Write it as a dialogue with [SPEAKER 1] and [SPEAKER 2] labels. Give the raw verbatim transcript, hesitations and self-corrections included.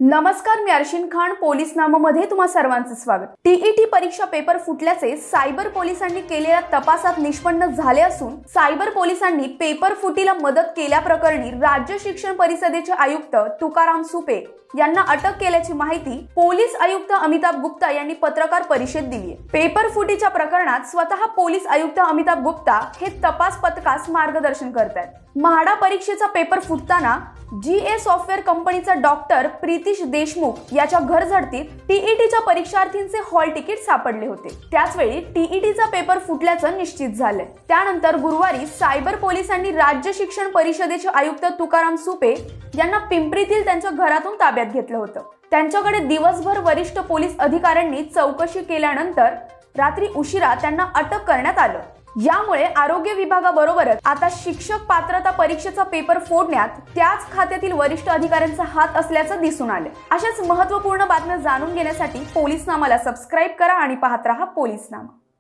[SPEAKER 1] नमस्कार, मी अर्शिन खान. पोलीस नामामध्ये तुम्हा सर्वांचे स्वागत. टीईटी परीक्षा पेपर फुटल्याचे सायबर पोलिसांनी केलेल्या तपासात निष्पन्न झाले असून सायबर पोलिसांनी पेपर फुटीला मदत केल्याप्रकरणी राज्य शिक्षण परिषदेचे आयुक्त तुकाराम सुपे यांना अटक केल्याची माहिती पोलीस आयुक्त अमिताभ गुप्ता यांनी पत्रकार परिषदेत दिली. पेपर फुटीच्या प्रकरणात स्वतः पोलीस आयुक्त अमिताभ गुप्ता हे तपास पथकास मार्गदर्शन करतात. म्हाडा परीक्षेचा पेपर फुटताना जी ए सॉफ्टवेअर कंपनीचा डॉक्टर प्रीतिश देशमुख याच्या घर झडतीत टीईटीच्या परीक्षार्थींचे हॉल तिकीट सापडले होते. त्याचवेळी टीईटीचा पेपर फुटल्याचं निश्चित झालंय. त्यानंतर गुरुवारी सायबर पोलिसांनी राज्य शिक्षण परिषदेचे आयुक्त तुकाराम सुपे यांना पिंपरीतील त्यांच्या घरातून ताब्यात घेतलं होतं. त्यांच्याकडे दिवसभर वरिष्ठ पोलीस अधिकाऱ्यांनी चौकशी केल्यानंतर रात्री उशिरा त्यांना अटक करण्यात आलं. यामुळे आरोग्य विभागाबरोबरच आता शिक्षक पात्रता परीक्षेचा पेपर फोडण्यात त्याच खात्यातील वरिष्ठ अधिकाऱ्यांचा हात असल्याचं दिसून आलं. अशाच महत्त्वपूर्ण बातम्या जाणून घेण्यासाठी पोलीस नामाला सबस्क्राईब करा आणि पाहत रहा पोलीस नामा.